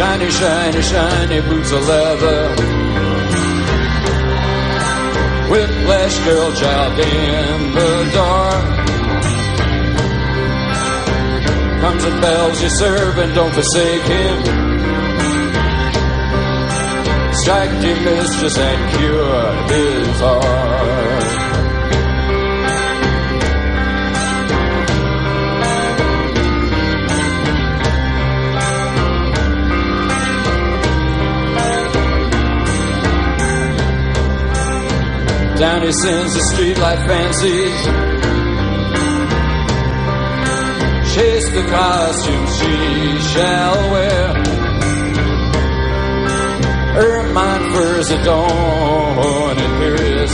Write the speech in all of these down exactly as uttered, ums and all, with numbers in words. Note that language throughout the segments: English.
Shiny, shiny, shiny boots of leather. Whiplash girl child in the dark. Comes the bells you serve and don't forsake him. Strike your mistress and cure his heart. Down he sends the streetlight fancies. Chase the costumes she shall wear. Ermine furs adorn imperious.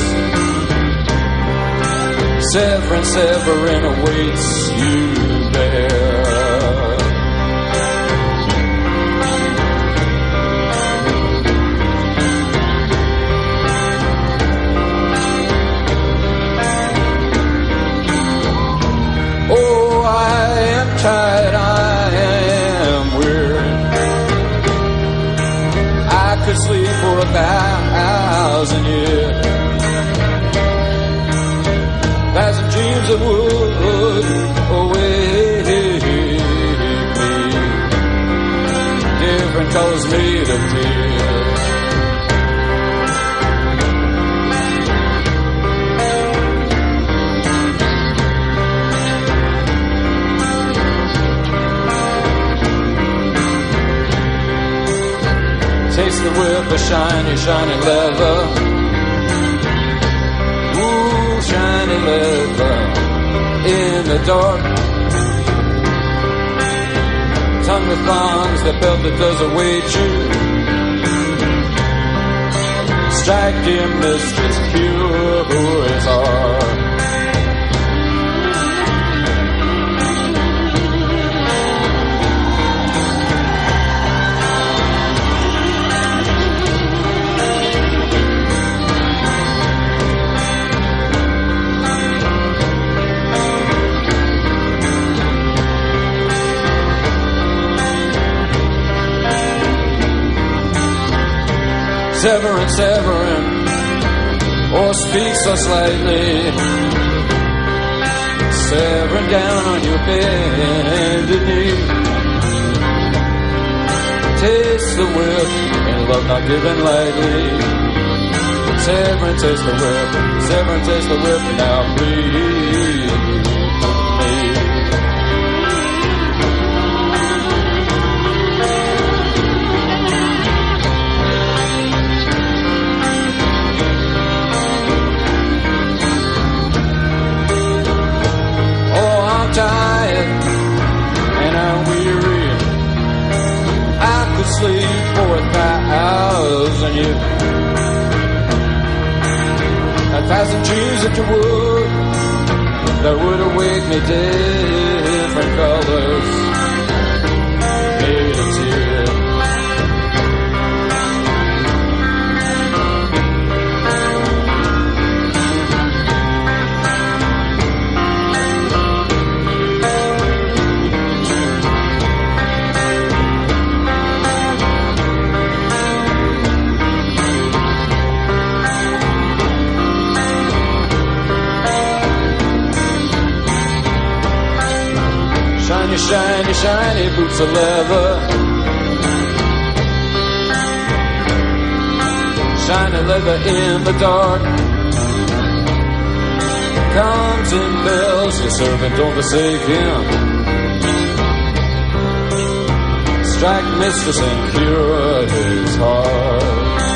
Severin, Severin awaits you there. Tired, I am weary. I could sleep for a thousand years. Thousand dreams that would awake me. Different colors made of tears. Taste the whip of shiny, shiny leather. Ooh, shiny leather in the dark. Tongue with thongs, the belt that does await you. Strike your mistress, cure his heart. Severin, Severin, or speak so slightly. Severin down on your bended knee. Taste the whip, and love not given lightly. Severin, taste the whip, Severin, taste the whip, now breathe me. Tired and I'm weary. I could sleep for a thousand years. A thousand dreams that you would, that would awake me different colors made of tears. Shiny, shiny boots of leather. Shiny leather in the dark. Comes and bells your servant, don't forsake him. Strike mistress and cure his heart.